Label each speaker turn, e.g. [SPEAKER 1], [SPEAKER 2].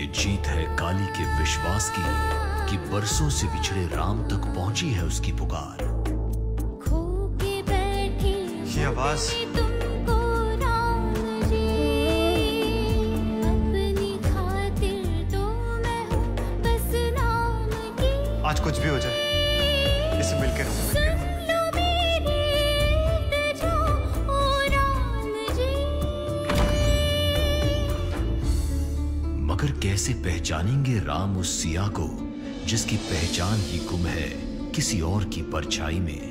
[SPEAKER 1] जीत है काली के विश्वास की कि बरसों से बिछड़े राम तक पहुंची है उसकी पुकार।
[SPEAKER 2] ये आवाज आज कुछ भी हो जाए, इसे मिलके रहूंगा।
[SPEAKER 1] मगर कैसे पहचानेंगे राम उस सिया को जिसकी पहचान ही गुम है किसी और की परछाई में।